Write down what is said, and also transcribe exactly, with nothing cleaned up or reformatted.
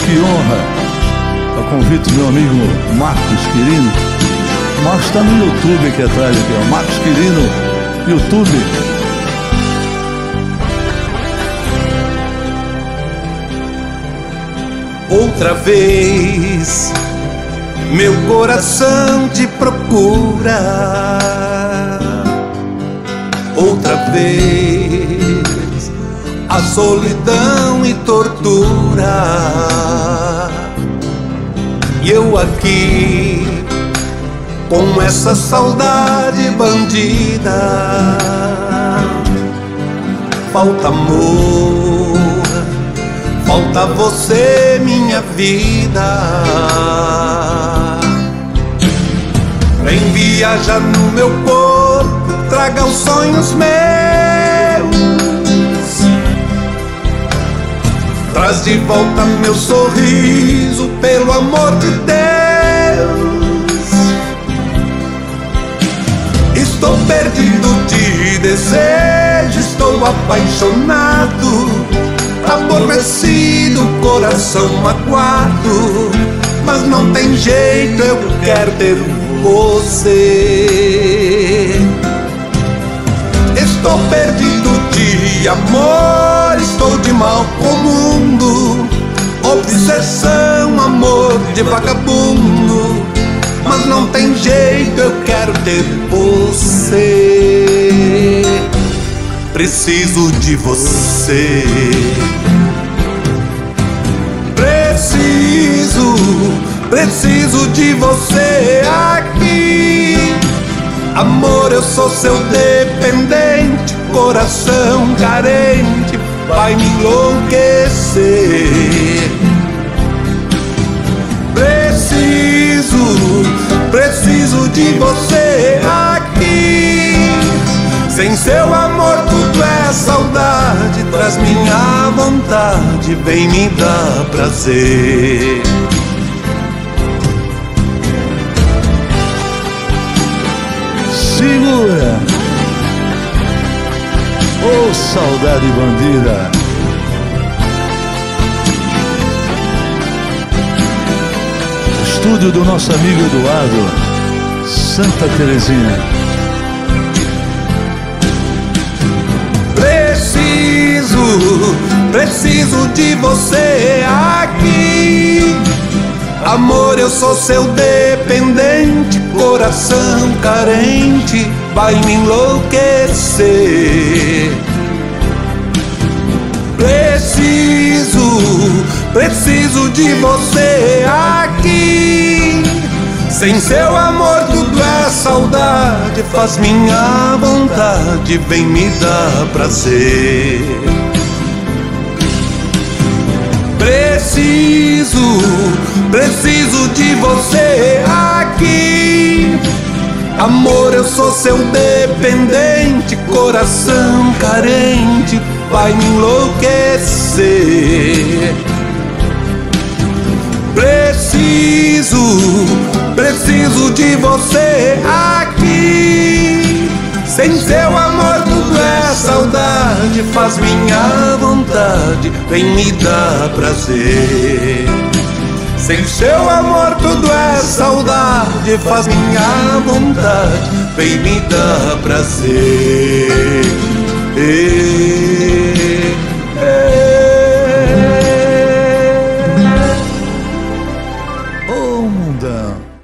que honra! A convite do meu amigo Marcos Quirino. O Marcos está no YouTube aqui atrás, aqui, ó. Marcos Quirino, YouTube. Outra vez meu coração te procura. Outra vez a solidão e tortura. E eu aqui com essa saudade bandida. Falta amor, falta você, minha vida. Vem viajar no meu corpo, traga os sonhos meus. Traz de volta meu sorriso, pelo amor de Deus. Estou perdido de desejo, estou apaixonado, aborrecido, coração magoado. Mas não tem jeito, eu quero ter você. Estou perdido de amor, estou de mal com o mundo. Obsessão, amor de vagabundo. Mas não tem jeito, eu quero ter você. Preciso de você. Preciso, preciso de você aqui. Amor, eu sou seu dependente, coração carente, vai me enlouquecer. Preciso, preciso de você aqui. Sem seu amor tudo é saudade, traz minha vontade, vem me dar prazer. Segura! Ô oh, saudade bandida! Estúdio do nosso amigo Eduardo, Santa Terezinha. Preciso, preciso de você aqui. Amor, eu sou seu dependente, coração carente, vai me enlouquecer. Preciso, preciso de você aqui. Sem seu amor tudo é saudade, faz minha vontade, vem me dar prazer. Preciso, preciso de você aqui. Amor, eu sou seu dependente, coração carente, vai me enlouquecer. Preciso, preciso de você aqui. Sem seu amor tudo é saudade, faz minha vontade, vem me dar prazer. Sem seu amor tudo é saudade, faz minha vontade, vem me dar prazer. Ei, Ô oh, mundão!